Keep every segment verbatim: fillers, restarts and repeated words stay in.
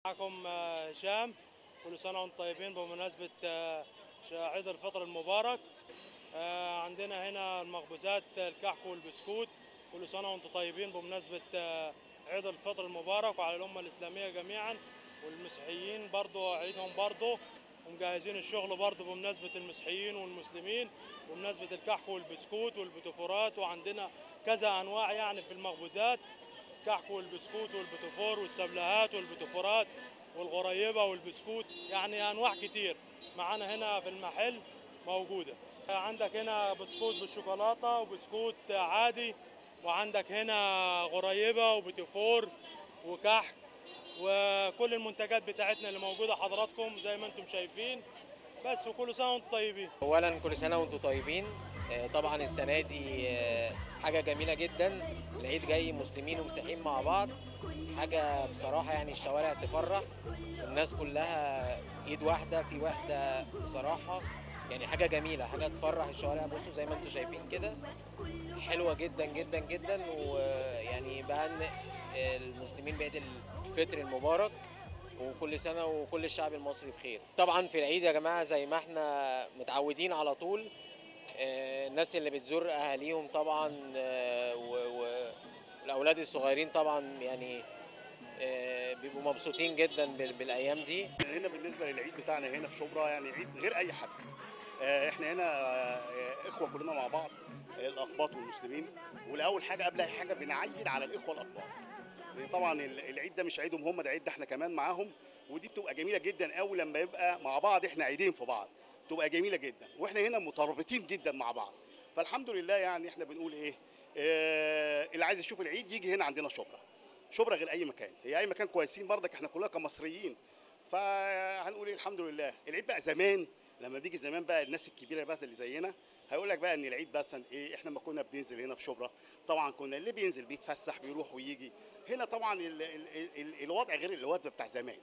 معكم هشام. كل سنة وانتم طيبين بمناسبة عيد الفطر المبارك. عندنا هنا المخبوزات الكحك والبسكوت. كل سنة وانتم طيبين بمناسبة عيد الفطر المبارك وعلى الأمة الإسلامية جميعا، والمسيحيين برضو عيدهم برضو، ومجهزين الشغل برضو بمناسبة المسيحيين والمسلمين بمناسبة الكحك والبسكوت والبتفورات. وعندنا كذا أنواع يعني في المخبوزات، الكحك والبسكوت والبتفور والسبلهات والبتفورات والغريبة والبسكوت، يعني أنواع كتير معانا هنا في المحل موجودة. عندك هنا بسكوت بالشوكولاتة وبسكوت عادي، وعندك هنا غريبة وبتفور وكحك وكل المنتجات بتاعتنا اللي موجودة حضراتكم زي ما انتم شايفين. بس وكل سنة وانتم طيبين. اولا كل سنة وانتم طيبين. طبعا السنة دي حاجة جميلة جدا، العيد جاي مسلمين ومسيحيين مع بعض، حاجة بصراحة يعني الشوارع تفرح، الناس كلها ايد واحدة في واحدة بصراحة، يعني حاجة جميلة، حاجة تفرح الشوارع. بصوا زي ما انتم شايفين كده، حلوة جدا جدا جدا. ويعني بهنئ المسلمين بعيد الفطر المبارك، وكل سنة وكل الشعب المصري بخير. طبعا في العيد يا جماعة زي ما احنا متعودين على طول، الناس اللي بتزور اهاليهم طبعا والاولاد الصغيرين طبعا يعني بيبقوا مبسوطين جدا بالايام دي. هنا بالنسبه للعيد بتاعنا هنا في شبرا يعني عيد غير اي حد. احنا هنا اخوه كلنا مع بعض، الاقباط والمسلمين، والاول حاجه قبل اي حاجه بنعيد على الاخوه الاقباط، لان طبعا العيد ده مش عيدهم هم، ده عيد ده احنا كمان معاهم. ودي بتبقى جميله جدا قوي لما يبقى مع بعض، احنا عيدين في بعض، بتبقى جميله جدا، واحنا هنا مترابطين جدا مع بعض. فالحمد لله يعني احنا بنقول ايه، اه اللي عايز يشوف العيد يجي هنا عندنا شبرا. شبرا غير اي مكان، هي اي مكان كويسين برضك، احنا كلنا كمصريين. فهنقول ايه الحمد لله. العيد بقى زمان لما بيجي زمان بقى الناس الكبيره بقى اللي زينا هيقول لك بقى ان العيد بس ايه، احنا ما كنا بننزل هنا في شبرا طبعا كنا اللي بينزل بيتفسح بيروح ويجي. هنا طبعا ال ال ال الوضع غير الوضع بتاع زمان.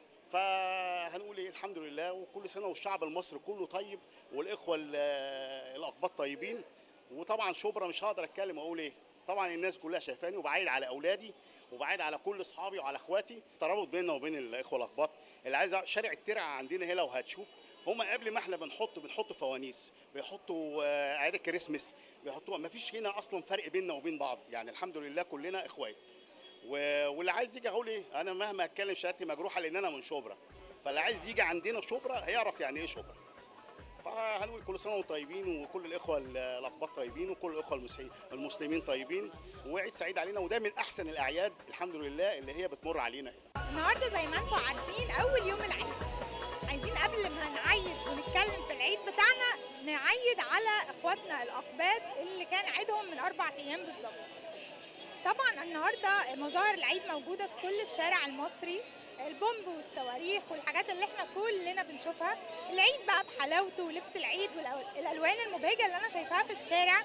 فهنقول ايه الحمد لله، وكل سنه والشعب المصري كله طيب، والاخوه الاقباط طيبين. وطبعا شبرا مش هقدر اتكلم واقول ايه، طبعا الناس كلها شايفاني، وبعيد على اولادي وبعيد على كل اصحابي وعلى اخواتي. ترابط بيننا وبين الاخوه الاقباط. اللي عايز شارع الترعه عندنا هنا وهتشوف، هم قبل ما احنا بنحط بنحط فوانيس، بيحطوا اعياد الكريسماس، بيحطوا، ما فيش هنا اصلا فرق بيننا وبين بعض، يعني الحمد لله كلنا اخوات. واللي عايز يجي اقول ايه، انا مهما اتكلم شهادتي مجروحه لان انا من شبرا، فاللي عايز يجي عندنا شبرا هيعرف يعني ايه شبرا. فهنقول كل سنه وانتم طيبين، وكل الاخوه الاقباط طيبين، وكل الاخوه المسيحيين المسلمين طيبين، وعيد سعيد علينا. وده من احسن الاعياد الحمد لله اللي هي بتمر علينا هنا. النهارده زي ما انتم عارفين اول يوم العيد، عايزين قبل ما نعيد ونتكلم في العيد بتاعنا نعيد على اخواتنا الاقباط اللي كان عيدهم من اربع ايام بالظبط. طبعا النهارده مظاهر العيد موجوده في كل الشارع المصري، البومب والصواريخ والحاجات اللي احنا كلنا بنشوفها. العيد بقى بحلاوته ولبس العيد والالوان المبهجه اللي انا شايفاها في الشارع،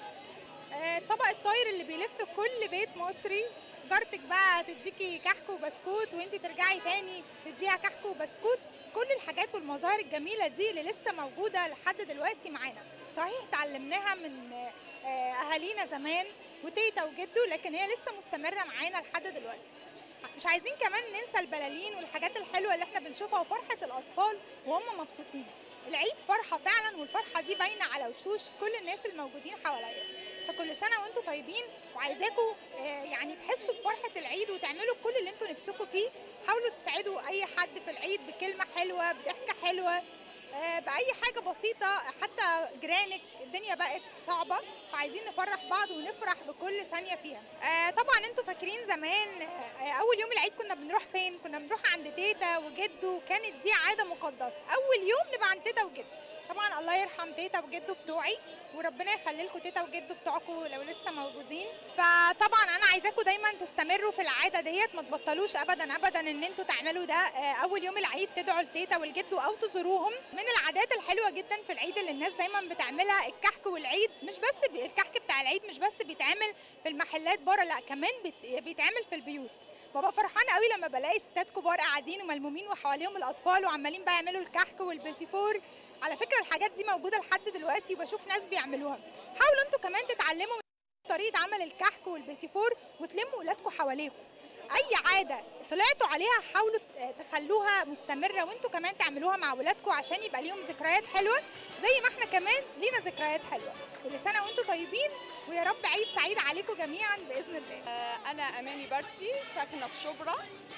طبق الطاير اللي بيلف كل بيت مصري، جارتك بقى تديكي كحك وبسكوت وانتي ترجعي تاني تديها كحك وبسكوت. كل الحاجات والمظاهر الجميله دي اللي لسه موجوده لحد دلوقتي معانا. صحيح اتعلمناها من اهالينا زمان وتيتا وجدو، لكن هي لسه مستمره معانا لحد دلوقتي. مش عايزين كمان ننسى البلالين والحاجات الحلوه اللي احنا بنشوفها وفرحه الاطفال وهم مبسوطين. العيد فرحه فعلا، والفرحه دي باينه على وشوش كل الناس الموجودين حواليا. فكل سنه وانتم طيبين، وعايزاكم يعني تحسوا بفرحه العيد وتعملوا كل اللي انتم نفسكم فيه. حاولوا تساعدوا اي حد في العيد بكلمه حلوه، بضحكه حلوه، بأي حاجة بسيطة، حتى جيرانك الدنيا بقت صعبة، فعايزين نفرح بعض ونفرح بكل ثانية فيها. طبعا انتوا فاكرين زمان أول يوم العيد كنا بنروح فين؟ كنا بنروح عند تيتا وجدو، كانت دي عادة مقدسة، أول يوم نبقى عند تيتا وجدو. طبعا الله يرحم تيتا وجدو بتوعي، وربنا يخلي لكم تيتا وجدو بتوعكم لو لسه موجودين. فطبعا انا عايزاكم دايما تستمروا في العاده ديت، ما تبطلوش ابدا ابدا ان انتوا تعملوا ده. اول يوم العيد تدعوا لتيتا والجدو او تزوروهم. من العادات الحلوه جدا في العيد اللي الناس دايما بتعملها الكحك والعيد. مش بس الكحك بتاع العيد مش بس بيتعمل في المحلات بره، لا كمان بيتعمل في البيوت. ببقى فرحانه قوي لما بلاقي ستات كبار قاعدين وملمومين وحواليهم الاطفال وعمالين بقى يعملوا الكحك والبيتيفور. على فكره الحاجات دي موجوده لحد دلوقتي وبشوف ناس بيعملوها. حاولوا انتوا كمان تتعلموا طريقه عمل الكحك والبيتيفور وتلموا ولادكم حواليكم. اي عاده طلعتوا عليها حاولوا تخلوها مستمره، وانتوا كمان تعملوها مع ولادكم عشان يبقى ليهم ذكريات حلوه زي ما احنا كمان لينا ذكريات حلوه. كل سنه وانتوا طيبين، ويا رب عيد سعيد عليكم جميعا باذن الله. انا اماني برتي ساكنه في شبرا،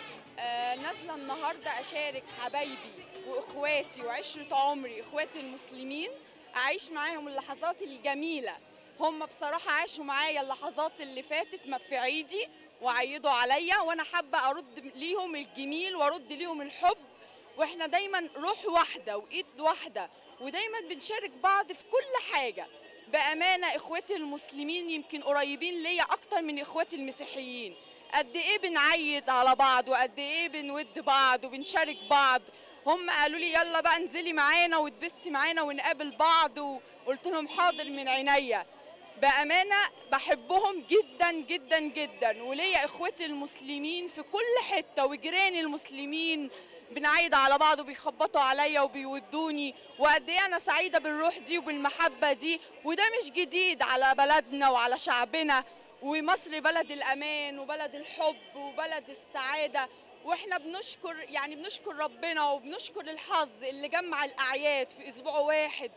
نازله النهارده اشارك حبايبي واخواتي وعشره عمري اخواتي المسلمين، اعيش معاهم اللحظات الجميله. هم بصراحه عاشوا معايا اللحظات اللي فاتت في عيدي وعيدوا عليا، وانا حابه ارد ليهم الجميل وارد ليهم الحب، واحنا دايما روح واحده وايد واحده، ودايما بنشارك بعض في كل حاجه. بامانه اخواتي المسلمين يمكن قريبين ليا اكتر من اخواتي المسيحيين. قد ايه بنعيد على بعض وقد ايه بنود بعض وبنشارك بعض. هم قالوا لي يلا بقى انزلي معانا واتبسطي معانا ونقابل بعض، وقلت لهم حاضر من عينيا. بأمانة بحبهم جدا جدا جدا، وليا اخواتي المسلمين في كل حتة وجيراني المسلمين بنعيد على بعض وبيخبطوا عليا وبيودوني، وقد ايه انا سعيدة بالروح دي وبالمحبة دي. وده مش جديد على بلدنا وعلى شعبنا، ومصر بلد الأمان وبلد الحب وبلد السعادة. واحنا بنشكر يعني بنشكر ربنا وبنشكر الحظ اللي جمع الأعياد في أسبوع واحد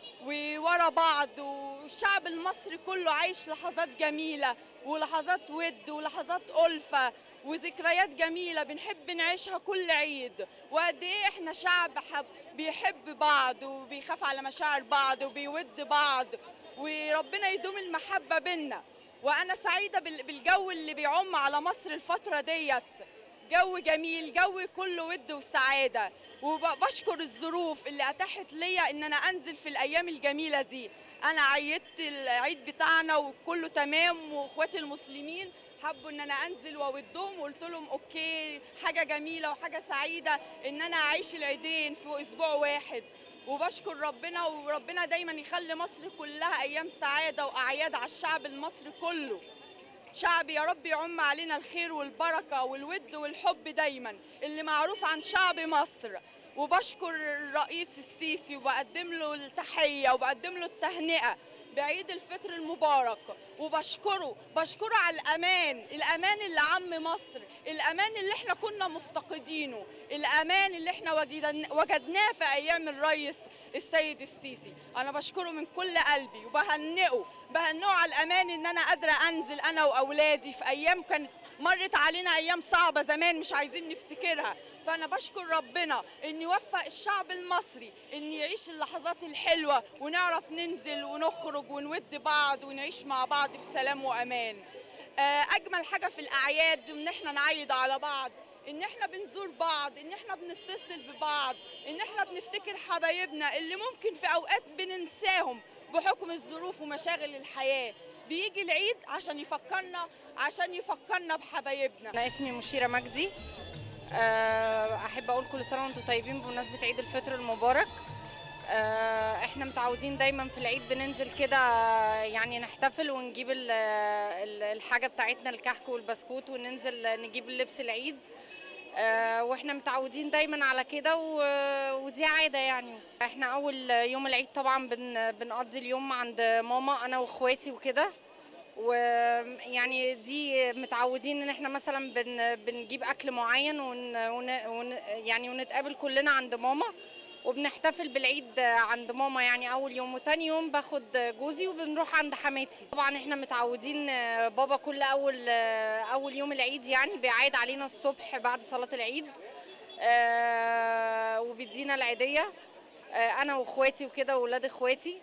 وورا بعض، والشعب المصري كله عايش لحظات جميلة ولحظات ود ولحظات ألفة وذكريات جميلة بنحب نعيشها كل عيد. وقد ايه احنا شعب حب بيحب بعض وبيخاف على مشاعر بعض وبيود بعض، وربنا يدوم المحبة بينا. وأنا سعيدة بالجو اللي بيعم على مصر الفترة ديت، جو جميل، جو كله ود وسعادة. وبشكر الظروف اللي أتاحت ليا إن أنا أنزل في الأيام الجميلة دي. أنا عيدت العيد بتاعنا وكله تمام، وإخواتي المسلمين حبوا إن أنا أنزل وأودهم، وقلت لهم أوكي، حاجة جميلة وحاجة سعيدة إن أنا أعيش العيدين في أسبوع واحد. وبشكر ربنا، وربنا دايما يخلي مصر كلها أيام سعادة وأعياد على الشعب المصري كله. شعب يا رب يعم علينا الخير والبركة والود والحب دايما اللي معروف عن شعب مصر. وبشكر الرئيس السيسي وبقدم له التحية وبقدم له التهنئة بعيد الفطر المبارك، وبشكره بشكره على الأمان، الأمان اللي عم مصر، الأمان اللي احنا كنا مفتقدينه، الأمان اللي احنا وجدناه في أيام الرئيس السيد السيسي. أنا بشكره من كل قلبي وبهنئه بهنئه على الأمان إن أنا قادرة أنزل أنا وأولادي في أيام كانت مرت علينا أيام صعبة زمان مش عايزين نفتكرها. فأنا بشكر ربنا إن يوفق الشعب المصري إن يعيش اللحظات الحلوة ونعرف ننزل ونخرج ونود بعض ونعيش مع بعض في سلام وأمان. أجمل حاجة في الأعياد إن إحنا نعيد على بعض، إن إحنا بنزور بعض، إن إحنا بنتصل ببعض، إن إحنا بنفتكر حبايبنا اللي ممكن في أوقات بننساهم بحكم الظروف ومشاغل الحياة. بيجي العيد عشان يفكرنا عشان يفكرنا بحبايبنا. أنا اسمي مشيرة مجدي. أحب أقول كل سنة وأنتم طيبين بمناسبة عيد الفطر المبارك. احنا متعودين دايما في العيد بننزل كده يعني نحتفل ونجيب الحاجة بتاعتنا الكحك والبسكوت وننزل نجيب اللبس العيد، واحنا متعودين دايما على كده ودي عادة يعني. احنا أول يوم العيد طبعا بنقضي اليوم عند ماما أنا وإخواتي وكده، ويعني دي متعودين ان احنا مثلا بن بنجيب اكل معين ون ون يعني ونتقابل كلنا عند ماما وبنحتفل بالعيد عند ماما يعني اول يوم. وتاني يوم باخد جوزي وبنروح عند حماتي. طبعا احنا متعودين بابا كل اول اول يوم العيد يعني بيعيد علينا الصبح بعد صلاة العيد وبيدينا العيدية انا واخواتي وكده واولاد اخواتي،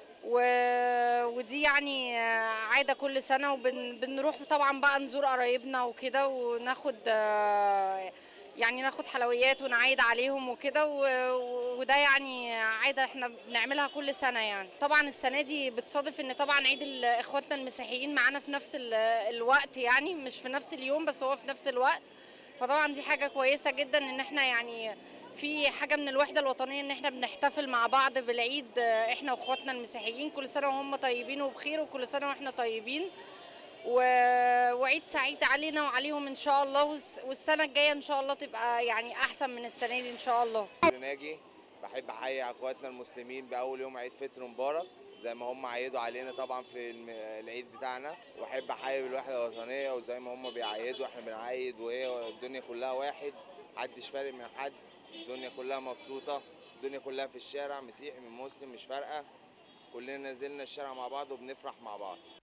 ودي يعني عادة كل سنة. وبنروح طبعا بقى نزور قرايبنا وكده وناخد يعني ناخد حلويات ونعيد عليهم وكده، وده يعني عادة احنا بنعملها كل سنة يعني. طبعا السنة دي بتصادف ان طبعا عيد اخواتنا المسيحيين معانا في نفس الوقت يعني مش في نفس اليوم بس هو في نفس الوقت، فطبعا دي حاجة كويسة جدا ان احنا يعني في حاجة من الوحدة الوطنية ان احنا بنحتفل مع بعض بالعيد احنا واخواتنا المسيحيين. كل سنة وهم طيبين وبخير وكل سنة واحنا طيبين، وعيد سعيد علينا وعليهم ان شاء الله، والسنة الجاية ان شاء الله تبقى يعني احسن من السنة دي ان شاء الله. ناجي بحب احيي اخواتنا المسلمين باول يوم عيد فطر مبارك زي ما هم عيدوا علينا طبعا في الم- العيد بتاعنا، واحب احيي بالوحده الوطنيه، وزي ما هم بيعيدوا احنا بنعيد، وهي الدنيا كلها واحد، محدش فارق من حد، الدنيا كلها مبسوطه، الدنيا كلها في الشارع، مسيحي من مسلم مش فارقه، كلنا نزلنا الشارع مع بعض وبنفرح مع بعض.